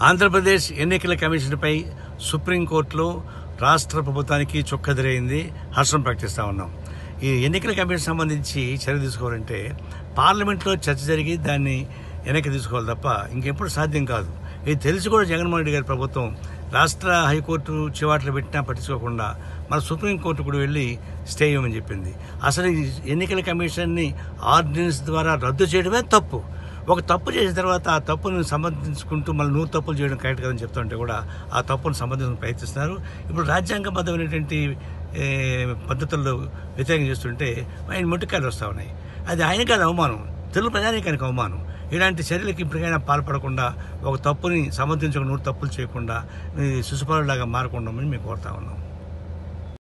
ఆంధ్రప్రదేశ్ ఎన్నికల కమిషన్పై సుప్రీంకోర్టులో రాష్ట్ర ప్రభుత్వానికి చుక్కదిరైంది. హర్షం ప్రకటిస్తూ ఉన్నాం. ఈ ఎన్నికల కమిషన్ సంబంధించి చర్య తీసుకోవాలంటే పార్లమెంట్లో చర్చ జరిగి దాన్ని వెనక్కి తీసుకోవాలి తప్ప ఇంకెప్పుడు సాధ్యం కాదు. ఇది తెలిసి కూడా జగన్మోహన్ రెడ్డి గారి ప్రభుత్వం రాష్ట్ర హైకోర్టు చివాట్లు పెట్టినా పట్టించుకోకుండా మన సుప్రీంకోర్టు కూడా వెళ్ళి స్టే ఇవ్వమని చెప్పింది. అసలు ఈ ఎన్నికల కమిషన్ని ఆర్డినెన్స్ ద్వారా రద్దు చేయడమే తప్పు. ఒక తప్పు చేసిన తర్వాత ఆ తప్పును సమర్థించుకుంటూ మళ్ళీ 100 తప్పులు చేయడం కరెక్ట్ కదని చెప్తుంటే కూడా ఆ తప్పును సమర్థించడానికి ప్రయత్నిస్తున్నారు. ఇప్పుడు రాజ్యాంగబద్ధమైనటువంటి పద్ధతుల్లో వ్యతిరేకం చేస్తుంటే ఆయన ముట్టుకాయలు వస్తూ ఉన్నాయి. అది ఆయన కాదు అవమానం, తెలుగు ప్రజానీకానికి అవమానం. ఇలాంటి చర్యలకి ఇప్పటికైనా పాల్పడకుండా ఒక తప్పుని సమర్థించకుండా 100 తప్పులు చేయకుండా శిశుపాలులాగా మారకుండా మేము కోరుతా ఉన్నాం.